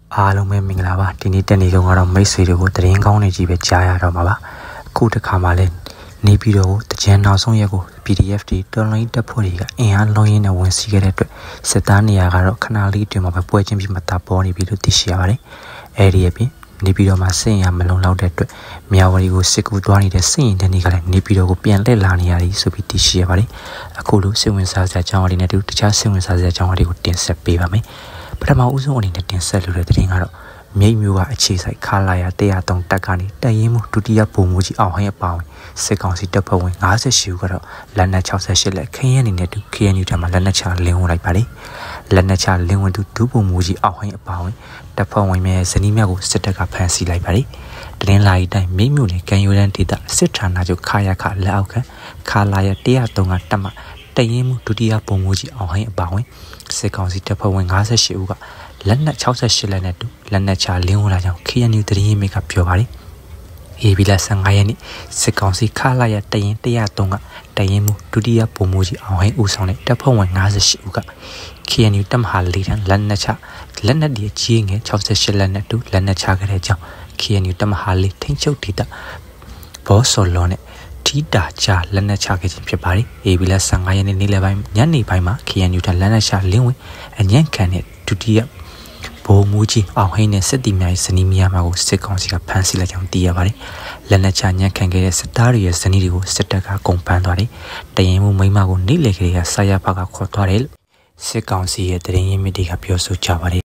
အားလုံးပဲမင်္ဂလာပါဒီနေ့တက်နေတော့ကတော့မိတ်ဆွေတွေကိုတရင်ကောင်းနေကြီးပဲကြားရတော့မှာပါအခုတစ်ခါမှလည်းနေပြီးတော့တကြံနောက်ဆုံးရက်ကို PDF တွေတော်လိုင်းတက်ဖို့တွေကအင်အားလုံးရင်းနဲ့ဝင်စီခဲ့တဲ့အတွက်စစ်သားနေရာကတော့ခဏလေးအတွင်းမှာပဲပွဲချင်းပြီးမှတာပေါ်နေပြီလို့သိရှိရပါတယ်အဲဒီအပြင်နေပြီးတော့မှစင်ရမလုံလောက်တဲ့အတွက်မြဝတီကိုစစ်ကူသွားနေတဲ့စင်ရင်တဲ့နေ့ကလည်းနေပြီးတော့ကိုပြန်လှည့်လာနေရတယ်ဆိုပြီးသိရှိရပါတယ်အခုလိုစိတ်ဝင်စားစရာအကြောင်းအရာတွေနဲ့တူတခြားစိတ်ဝင်စားစရာအကြောင်းအရာတွေကိုတင်ဆက်ပေးပါမယ်ပထမဦးဆုံးအနေနဲ့တင်ဆက်လိုတဲ့သတင်းကတော့မြိတ်မျိုးကအခြေစိုက်ခါလာရ103တက်ကနေတရင်မှုဒုတိယပုံမှုကြီးအောင်ဟင်းအပါဝင်စစ်ကောင်စီတပ်ဖွဲ့ဝင်58ဦးကတော့လက်နက်68လက်ခင်းရနေနဲ့တူ KNU ထံမှာလက်နက်ချလင်းဝင်လိုက်ပါတယ်လက်နက်ချလင်းဝင်သူဒုပုံမှုကြီးအောင်ဟင်းအပါဝင်တပ်ဖွဲ့ဝင်များဇနီးများကိုစစ်တပ်ကဖမ်းဆီးလိုက်ပါတယ်တင်းလာရီတိုင်းမြိတ်မျိုးနဲ့ကန်ယူရန်ဒေသစစ်ဌာနချုပ်ခါရခလက်အောက်ခံခါလာရ103ကတပ်မှတရင်မှုဒုတိယပုံမှုကြီးအောင်ဟင်းအပါဝင်စစ်ကောင်စီတပ်ဖွဲ့ဝင်58ဦးကလက်နက်68လက်နဲ့တူလက်နက်ချလင်းဝင်လာကြောင်း KNU သတင်းရင်းမြစ်ကပြောပါတယ်ဧပြီလ15ရက်နေ့စစ်ကောင်စီခလာရတရင်103ကတရင်မှုဒုတိယပုံမှုကြီးအောင်ဟင်းဦးဆောင်တဲ့တပ်ဖွဲ့ဝင်58ဦးက KNU တပ်မဟာ၄ထံလက်နက်ချလက်နက်ဒီကြီးငယ်68လက်နဲ့တူလက်နက်ချခဲ့တဲ့ကြောင်း KNU တပ်မဟာ၄ထိန်းချုပ်ဒေသဘောစော်လွန်နဲ့ထီတာချလက်နက်ချခဲ့ခြင်းဖြစ်ပါတယ်ဧပြီလ15ရက်နေ့နေ့လယ်ပိုင်းညနေပိုင်းမှာ KNU ထံလက်နက်ချလင်းဝင်အညံ့ခံတဲ့ဒုတိယဘိုးမူကြီးအောင်ဟင်းနဲ့စစ်တီများရဲ့ဇနီးများကိုစစ်ကောင်စီကဖမ်းဆီးလိုက်ကြောင်းသိရပါတယ်။လက်နက်ချညံ့ခံခဲ့တဲ့စစ်သားတွေရဲ့ဇနီးတွေကိုစစ်တပ်ကကုန်ဖမ်းသွားတယ်။တရင်မှုမိမကိုနေလေကလေးကဆာရဖကခေါ်သွားတယ်လို့စစ်ကောင်စီရဲ့တရင်ရင်းမြစ်တွေကပြောဆိုကြပါတယ်